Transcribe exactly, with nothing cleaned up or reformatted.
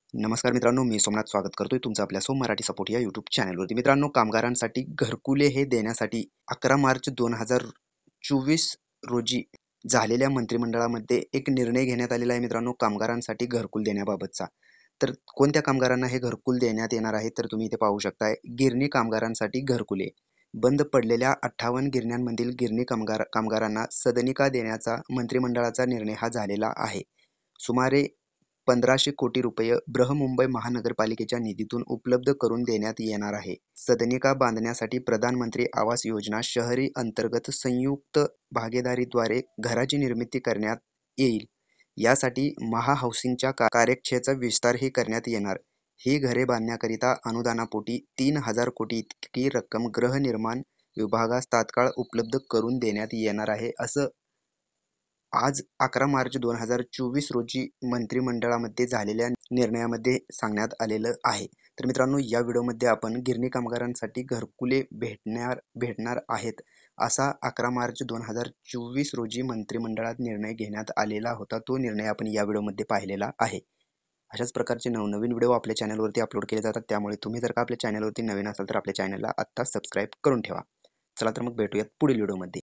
नमस्कार मित्रांनो, मी सोमनाथ स्वागत करतोय तुमचं आपल्या सोम मराठी सपोर्ट या यूट्यूब चॅनलवरती. मित्रांनो, कामगारांसाठी घरकुले हे देण्यासाठी अकरा मार्च दोन हजार चोवीस रोजी झालेल्या मंत्रिमंडळामध्ये एक निर्णय घेण्यात आलेला आहे मित्रांनो, कामगारांसाठी घरकुल देण्याबाबतचा. तर कोणत्या कामगारांना हे घरकुल देण्यात येणार आहे तर तुम्ही इथे पाहू शकताय. गिरणी कामगारांसाठी घरकुले. बंद पडलेल्या अठ्ठावन्न गिरण्यांमधील गिरणी कामगार कामगारांना सदनिका देण्याचा मंत्रिमंडळाचा निर्णय हा झालेला आहे. सुमारे पंधराशे कोटी रुपये बृहन्मुंबई महानगरपालिकेच्या निधीतून उपलब्ध करून देण्यात येणार आहे. सदनिका बांधण्यासाठी प्रधानमंत्री आवास योजना शहरी अंतर्गत संयुक्त भागीदारीद्वारे घराची निर्मिती करण्यात येईल. यासाठी महाहाऊसिंगच्या कार्यक्षेत्राचा विस्तारही करण्यात येणार. ही घरे बांधण्याकरिता अनुदानापोटी तीन हजार कोटी इतकी रक्कम गृहनिर्माण विभागास तात्काळ उपलब्ध करून देण्यात येणार आहे, असं आज अकरा मार्च दोन हजार चोवीस रोजी मंत्रिमंडळामध्ये झालेल्या निर्णयामध्ये सांगण्यात आलेलं आहे. तर मित्रांनो, या व्हिडिओमध्ये आपण गिरणी कामगारांसाठी घरकुले भेटणार भेटणार आहेत असा अकरा मार्च दोन हजार चोवीस रोजी मंत्रिमंडळात निर्णय घेण्यात आलेला होता. तो निर्णय आपण या व्हिडिओमध्ये पाहिलेला आहे. अशाच प्रकारचे नवनवीन व्हिडिओ आपल्या चॅनलवरती अपलोड केले जातात, त्यामुळे तुम्ही जर का आपल्या चॅनलवरती नवीन असाल तर आपल्या चॅनलला आत्ताच सबस्क्राईब करून ठेवा. चला तर मग भेटूयात पुढील व्हिडिओमध्ये.